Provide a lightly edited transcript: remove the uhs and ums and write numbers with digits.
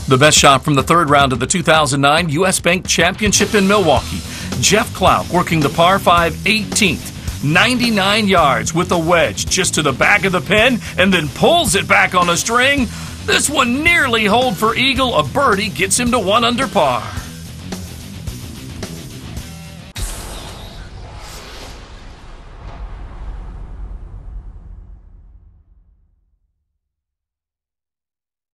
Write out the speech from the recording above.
The best shot from the third round of the 2009 U.S. Bank Championship in Milwaukee. Jeff Klauck working the par 5 18th, 99 yards with a wedge just to the back of the pin and then pulls it back on a string. This one nearly holed for eagle. A birdie gets him to 1 under par.